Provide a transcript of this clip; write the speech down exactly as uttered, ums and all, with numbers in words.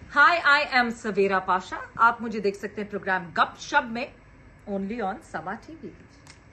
Hi, I am सवेरा पाशा। आप मुझे देख सकते हैं प्रोग्राम गप शप में, ओनली ऑन समा टीवी।